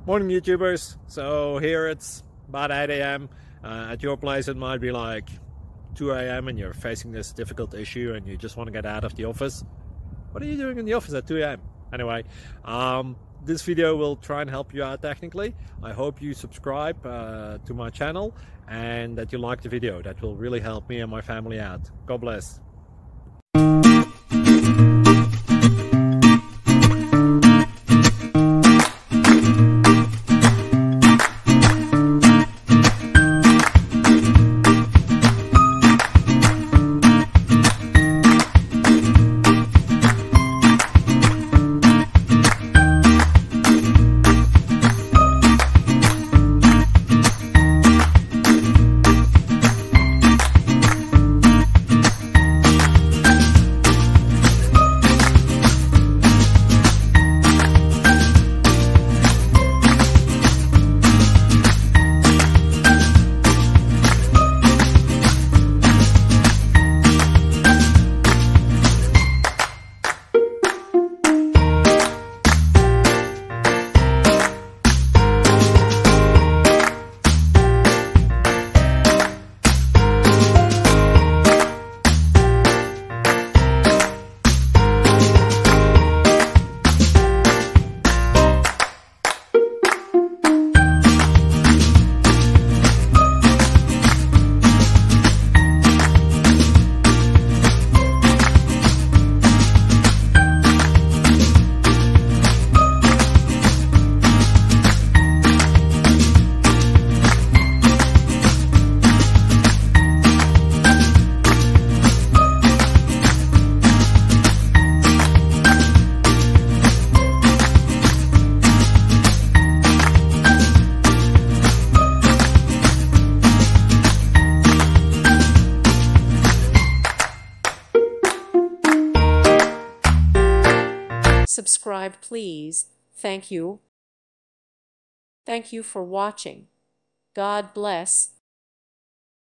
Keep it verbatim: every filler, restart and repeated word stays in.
Morning YouTubers. So here it's about eight A M Uh, at your place it might be like two A M and you're facing this difficult issue and you just want to get out of the office. What are you doing in the office at two A M? Anyway, um, this video will try and help you out technically. I hope you subscribe uh, to my channel and that you like the video. That will really help me and my family out. God bless. Subscribe, please. Thank you. Thank you for watching. God bless.